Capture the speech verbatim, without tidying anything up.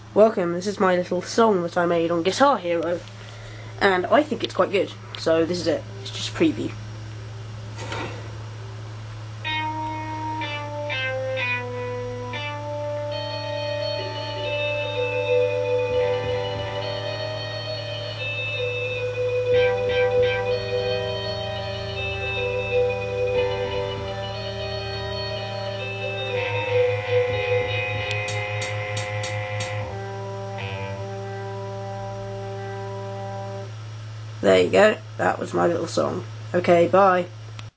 Welcome, this is my little song that I made on Guitar Hero, and I think it's quite good, so this is it. It's just a preview. There you go, that was my little song. Okay, bye.